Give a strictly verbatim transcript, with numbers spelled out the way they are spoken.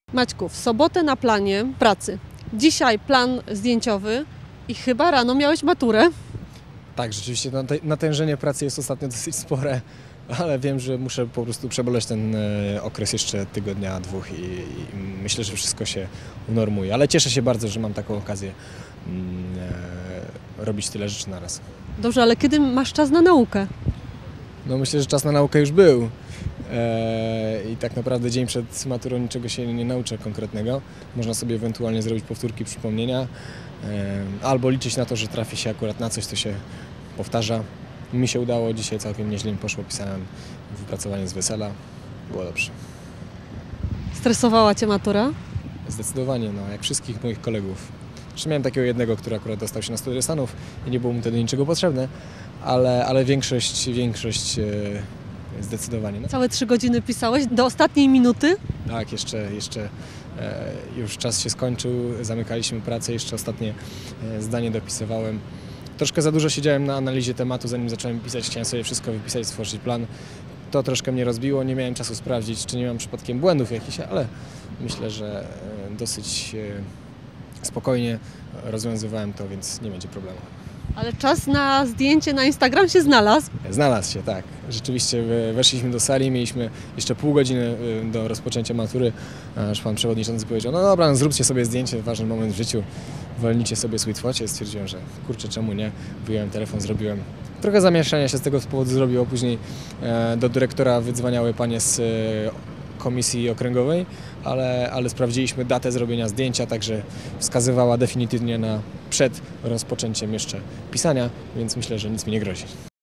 Maćku, w sobotę na planie pracy. Dzisiaj plan zdjęciowy i chyba rano miałeś maturę. Tak, rzeczywiście natężenie pracy jest ostatnio dosyć spore, ale wiem, że muszę po prostu przeboleć ten okres jeszcze tygodnia, dwóch i, i myślę, że wszystko się unormuje. Ale cieszę się bardzo, że mam taką okazję mm, e, robić tyle rzeczy naraz. Dobrze, ale kiedy masz czas na naukę? No myślę, że czas na naukę już był. I tak naprawdę dzień przed maturą niczego się nie nauczę konkretnego. Można sobie ewentualnie zrobić powtórki, przypomnienia albo liczyć na to, że trafi się akurat na coś, co się powtarza. Mi się udało, dzisiaj całkiem nieźle mi poszło, pisałem wypracowanie z wesela, było dobrze. Stresowała Cię matura? Zdecydowanie, no, jak wszystkich moich kolegów. Jeszcze miałem takiego jednego, który akurat dostał się na studia Stanów i nie było mu wtedy niczego potrzebne, ale, ale większość, większość zdecydowanie. No. Całe trzy godziny pisałeś do ostatniej minuty? Tak, jeszcze, jeszcze e, już czas się skończył, zamykaliśmy pracę, jeszcze ostatnie e, zdanie dopisywałem. Troszkę za dużo siedziałem na analizie tematu, zanim zacząłem pisać, chciałem sobie wszystko wypisać, stworzyć plan. To troszkę mnie rozbiło, nie miałem czasu sprawdzić, czy nie mam przypadkiem błędów jakichś, ale myślę, że e, dosyć e, spokojnie rozwiązywałem to, więc nie będzie problemu. Ale czas na zdjęcie na Instagram się znalazł? Znalazł się, tak. Rzeczywiście weszliśmy do sali, mieliśmy jeszcze pół godziny do rozpoczęcia matury, aż pan przewodniczący powiedział, no dobra, no zróbcie sobie zdjęcie, ważny moment w życiu, wolnijcie sobie sweetfocie. Stwierdziłem, że kurczę, czemu nie? Wyjąłem telefon, zrobiłem. Trochę zamieszania się z tego powodu zrobiło, później do dyrektora wydzwaniały panie z komisji okręgowej, ale, ale sprawdziliśmy datę zrobienia zdjęcia, także wskazywała definitywnie na przed rozpoczęciem jeszcze pisania, więc myślę, że nic mi nie grozi.